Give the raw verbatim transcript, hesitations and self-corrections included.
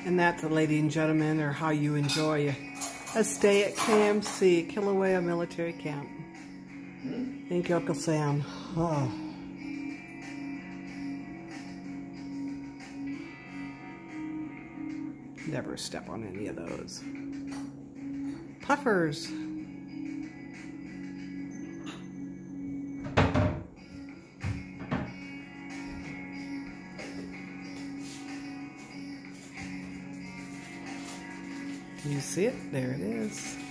And that, ladies and gentlemen, are how you enjoy a stay at K M C, Kilauea Military Camp. Thank you, Uncle Sam. Oh. Never step on any of those. Puffers. Can you see it? There it is.